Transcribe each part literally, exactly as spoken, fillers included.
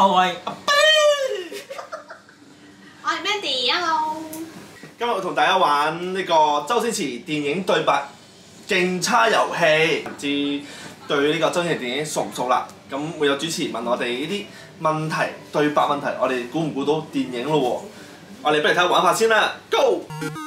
我係阿斌， 我係 Mandy，hello。 今日我同大家玩呢個周星馳電影對白競猜遊戲，唔知對呢個周星馳電影熟唔熟啦？咁會有主持問我哋呢啲問題對白問題，我哋估唔估到電影咯喎？我哋不如睇下玩法先啦 ，Go！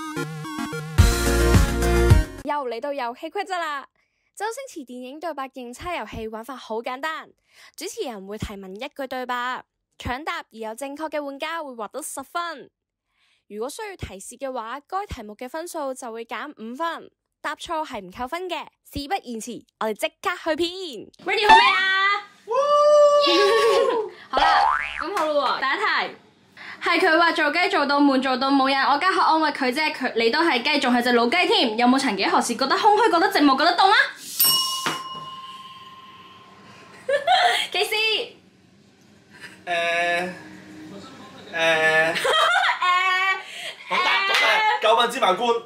又嚟到遊戲規則啦！周星馳電影對白競猜遊戲玩法好簡單，主持人會提問一句對白，搶答而有正確嘅玩家會獲得十分。如果需要提示嘅話，該題目嘅分數就會減五分。答錯係唔扣分嘅。事不宜遲，我哋即刻去片。Ready 好未啊？好啦，咁好啦喎，第一題係佢話做雞做到悶做到冇人，我家學安慰佢啫，佢你都係雞，仲係隻老雞添。有冇曾幾何時覺得空虛，覺得寂寞，覺得凍啊？K C， 誒誒，好答好答，九品芝麻官。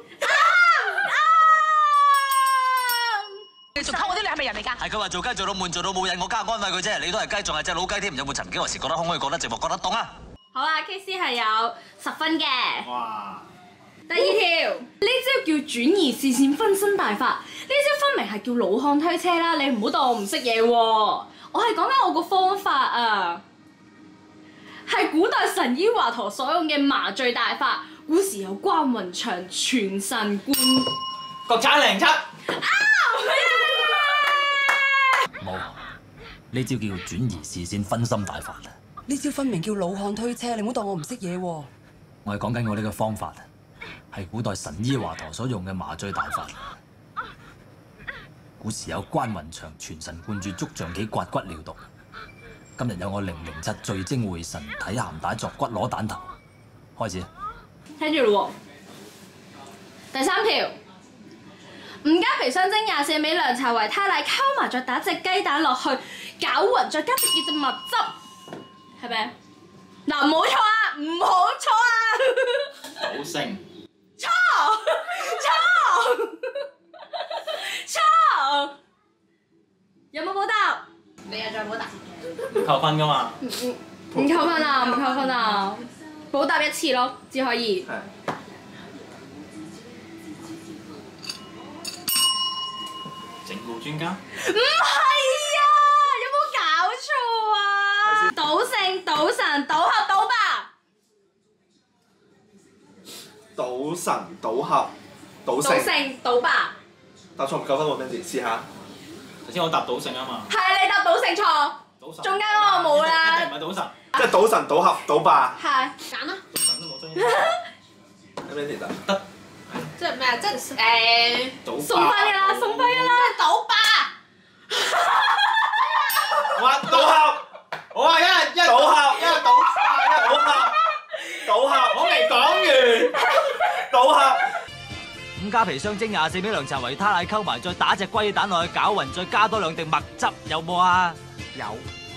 你仲溝我啲你係咪人嚟㗎？係佢話做雞做到悶做到冇癮，我加安慰佢啫。你都係雞，仲係隻老雞添。有冇曾幾何時覺得空虛，覺得寂寞，覺得凍啊？ 好啦 ，K C 係有十分嘅。 哇！ 第二條呢招叫轉移視線分身大法，呢招分明係叫老漢推車啦，你唔好當我唔識嘢喎。我係講緊我個方法啊，係古代神醫華佗所用嘅麻醉大法。古時有關雲長全神貫。 國產零七。 冇，呢招叫轉移視線分心大法。 呢招分明叫老漢推車，你唔好當我唔識嘢喎。 我係講緊我呢個方法，係古代神醫華佗所用嘅麻醉大法。古時有關雲長全神貫注捉象棋刮骨療毒，今日有我零零七聚精會神睇鹹帶作骨攞蛋頭。開始。 聽住咯喎，第三條，吳家皮雙蒸廿四味涼茶維他奶溝埋再打隻雞蛋落去，攪勻再加啲熱嘅蜜汁，係咪？嗱，唔好錯啊，唔好錯啊！ 賭聖。 錯錯錯，有冇補答？ 你又再補答？ 扣分㗎嘛？ 唔唔唔扣分啊！唔扣分啊！補答一次咯，只可以。 整蠱專家？ 唔係啊！有冇搞錯啊？賭聖、賭神、賭俠、賭霸。 賭神、賭俠、賭聖。 賭聖、賭霸。 答錯唔夠分喎 ，Mandy 試下。 頭先我答賭聖啊嘛。 係你答賭聖錯。 賭神。 中間嗰個冇啦。 一定唔係賭神。 即係賭神、賭俠、賭霸。 係。 揀啦。 賭神都冇真。 Mandy 答得。 即係咩啊？即係誒。 賭霸。 送翻㗎啦，送翻㗎啦。 賭霸。 我話賭俠， 我話一係一係賭俠， 一係賭霸，一係賭俠。 賭俠， 我未講完。 賭俠。 五加皮雙蒸廿四味涼茶維他奶溝埋，再打隻龜蛋落去攪勻，再加多兩滴蜜汁，有冇啊？有。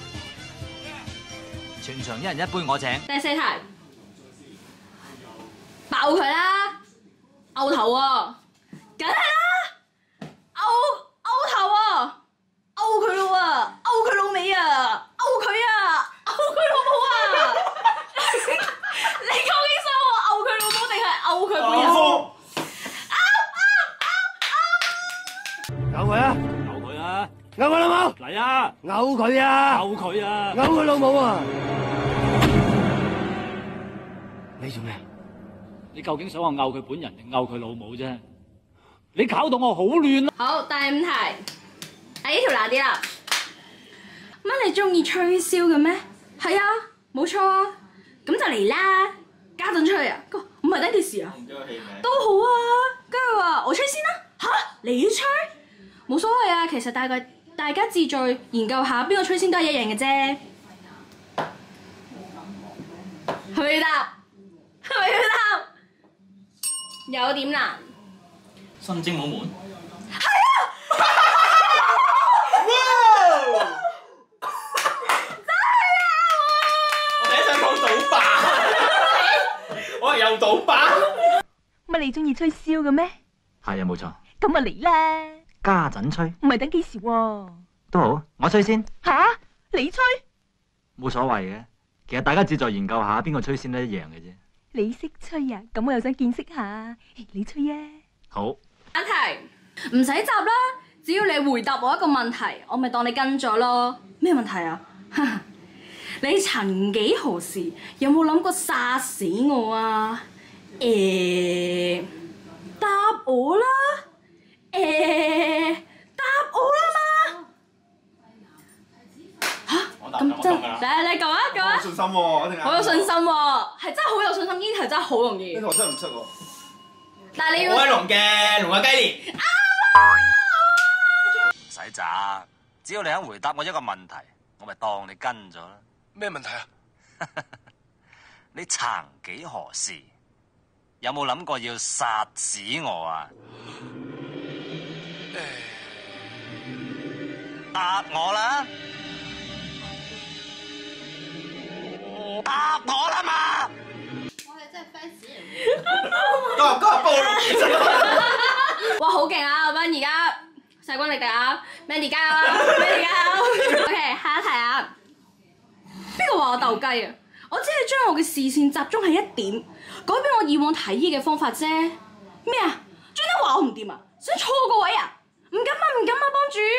全場一人一杯，我請。 第四題，爆佢啦！勾頭喎，梗係啦！勾勾頭喎，勾佢咯喎，勾佢老味啊，勾佢啊，勾佢老母啊！你究竟想我勾佢老母定係勾佢本人？ 勾佢啊！ 扭佢啊！ 勾佢老母！ 嚟啊！ 勾佢啊！ 扭佢啊！ 勾佢老母啊！你做咩？ 你究竟想我拗佢本人定拗佢老母啫？你搞到我好亂啊！ 好，第五題，啊呢條難啲啦。乜你中意吹簫嘅咩？係啊，冇錯啊。咁就嚟啦，家陣吹啊？佢話唔係等幾時啊？ 唔知個戲名。 都好啊。跟住話我吹先啦。吓，你吹？冇所謂啊，其實大概大家自在研究下邊個吹先都係一樣嘅啫。係咪要答？係咪要答？有點難。 新精武門。 係啊！ 哇！ 真係啊！ 我第一想講賭霸，我係又賭霸。 乜你中意吹簫嘅咩？ 係啊，冇錯。 咁咪嚟啦！ 家陣吹。 唔係等幾時喎？ 都好，我吹先。 吓？你吹？ 冇所謂嘅。其實大家只在研究下邊個吹先得一樣嘅啫。 你識吹啊？咁我又想見識下。你吹啊！ 好。 問題唔使答啦，只要你回答我一個問題，我咪當你跟咗咯。咩問題啊？你曾幾何時有冇諗過殺死我啊？誒、欸，答我啦！誒、欸，答我啦嘛！嚇，咁真嚟你講啊講啊！ 有信心喎，一定好有信心喎，係真係好有信心，呢題真係好容易。 呢題我真係唔識喎。 但係你要我係龍嘅龍嘅雞年。 唔使詐，只要你肯回答我一個問題，我咪當你跟咗啦。 咩問題啊？ 你曾幾何時有冇諗過要殺死我啊？答我啦！答我啦嘛！ 我哋真係 fans 嚟。 今日今日暴露。 哇，好勁啊！阿斌而家勢均力敵啊 ！Mandy 加油啊 ！Mandy 加油 ！OK， 下一題啊！邊個話我鬥雞啊？我只係將我嘅視線集中喺一點，改變我以往睇嘢嘅方法啫。咩啊？專登話我唔掂啊？想錯個位啊？唔敢啊！唔敢啊！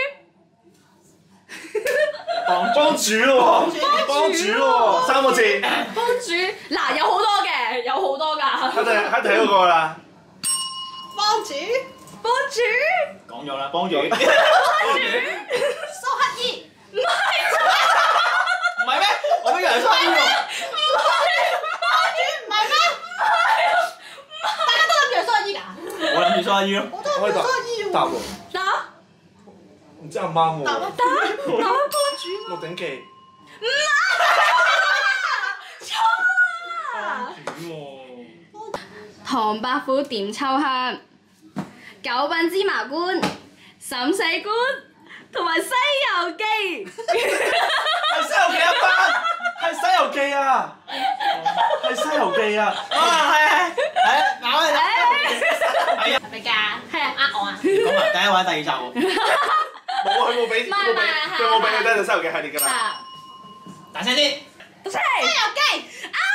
幫主， 幫幫主咯喎，幫主咯喎，三個字。 幫主，嗱有好多嘅，有好多㗎。 一定一定係嗰個啦。 幫主， 幫主， 講咗啦，幫主。 幫主， 蘇乞兒， 唔係唔係咩？我都以為係蘇乞兒喎。我諗住蘇乞兒咯。 我都係蘇乞兒喎。 答喎。 嗱， 唔知啱唔啱喎。 答啊打打幫主。 鹿鼎記。 唔係，錯啊！唐伯虎點秋香、九品芝麻官、審死官同埋《西遊記》。 係《西遊記》一班，係《西遊記》啊，係《西遊記》啊。 啊，係係係，咬你。係啊。 係咪㗎？ 係啊， 呃我啊？ 講埋第一話第二集喎。 冇啊，佢冇俾， 唔係佢冇俾， 唔係佢冇俾佢聽到《西遊記》系列㗎啦。 啊， 大聲啲。 讀出嚟。 西遊記，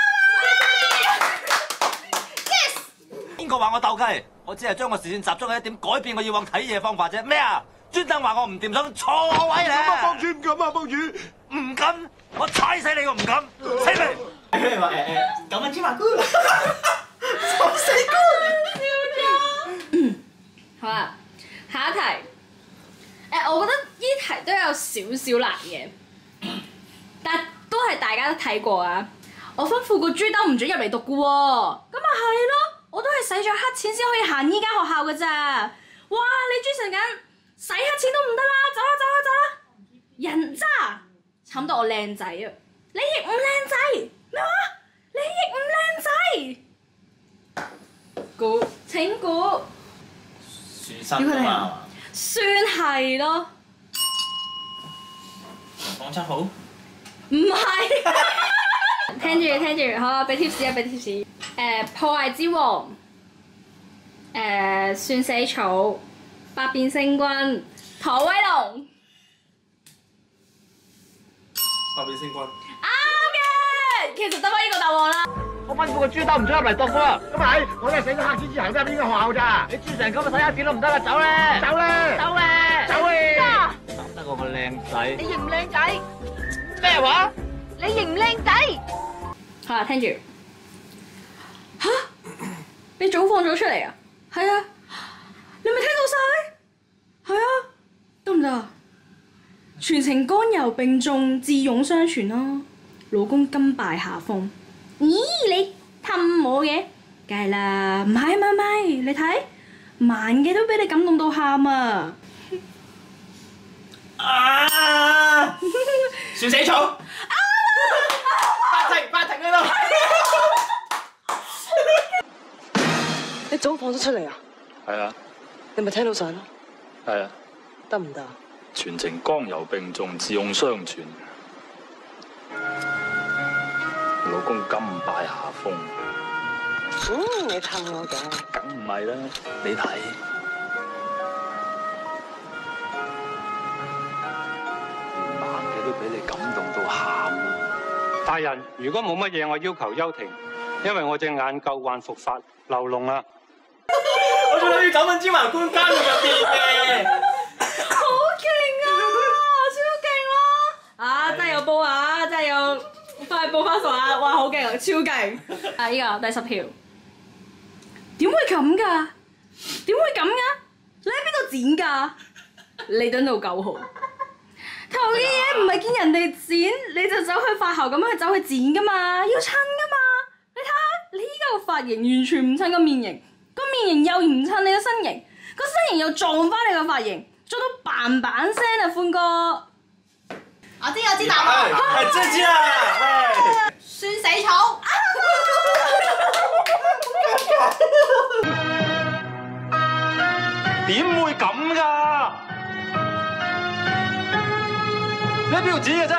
邊個話我鬥雞？我只係將個視線集中喺一點，改變我以往睇嘢方法啫。咩啊？專登話我唔掂，想錯我位咧。 幫主唔敢啊，幫主。 唔敢，我踩死你我唔敢，死未？ 佢哋話誒誒九品芝麻官。 十四官。 好啦，下一題。誒，我覺得呢題都有少少難嘅，但都係大家都睇過啊。我吩咐個豬兜唔准入嚟讀嘅喎，咁咪係咯。我都係使咗黑錢先可以行呢間學校嘅咋。哇！你朱成緊使黑錢都唔得啦，走啦走啦走啦！人渣，慘到我靚仔啊！你亦唔靚仔咩話？你亦唔靚仔。估請估。 樹身啊嘛。 算係咯。 講七號。 唔係。聽住聽住，好啊！俾 tips 啊，俾 tips。誒破壞之王，誒算死草，百變星君，唐威龍。 百變星君。 啱嘅，其實得翻呢個答案啦。 我吩咐個豬兜唔准入嚟讀啦。咁係，我都係使咗黑錢之後都入呢間學校咋。你豬成咁啊，使黑錢都唔得啦，走咧，走咧，走咧，走咧。 答得我個靚仔。 你認唔靚仔？ 咩話？ 你認唔靚仔？ 好啦，聽住。吓？你早放咗出嚟啊？係啊。你咪聽到晒？係啊。得唔得啊？全程乾柔並重，智勇雙全咯。老公甘拜下風。咦？你氹我嘅？梗係啦，唔係唔係唔係，你睇慢嘅都俾你感動到喊啊！ 啊！算死草。法庭法庭喺度。 你早放咗出嚟啊？ 係啊， 你咪聽到晒咯？ 係啊， 得唔得？ 全程剛柔並重，智勇雙全。老公甘拜下風。 嗯，你氹我嘅。 梗唔係啦，你睇。慢嘅都俾你感動到喊啊！ 大人，如果冇乜嘢，我要求休庭，因為我隻眼舊患復發流膿啦。 我仲諗住九品芝麻官監獄入邊嘅。 好勁啊！超勁咯！啊，真係有報啊！真係有快報翻熟啊！哇，好勁啊，超勁！啊，呢個第十條，點會咁㗎？點會咁㗎？你喺邊度剪㗎？彌敦道九號。頭嘅嘢唔係見人哋剪，你就走去發姣咁樣去走去剪㗎嘛，要襯㗎嘛。你睇下，你依家個髮型完全唔襯個面型，個面型又唔襯你個身形，個身形又撞翻你個髮型，做到嘭嘭聲啊，歡哥！ 我知我知答案， 係知知啦， 算死草。 點會咁㗎？你喺邊度剪嘅啫？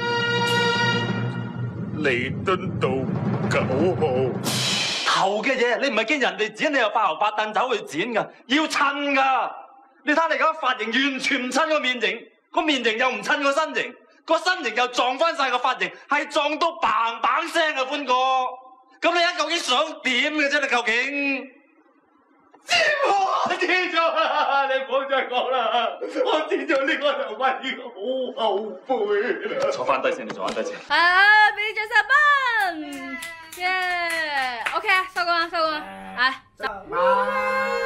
彌敦道九號。 頭嘅嘢，你唔係見人哋剪，你又八頭八凳走去剪㗎，要襯㗎。你睇你而家髮型完全唔襯個面型，個面型又唔襯個身形，個身形又撞翻晒個髮型，係撞到嘭嘭聲啊，歡哥！咁你而家究竟想點嘅啫？你究竟？知我知咗啦，你唔好再講啦，我剪咗呢個頭髮已經好後悔啦。坐翻低先，你坐翻低先。 係啊，俾你着十分，耶！OK 啊，收工啦，收工啦，係，收。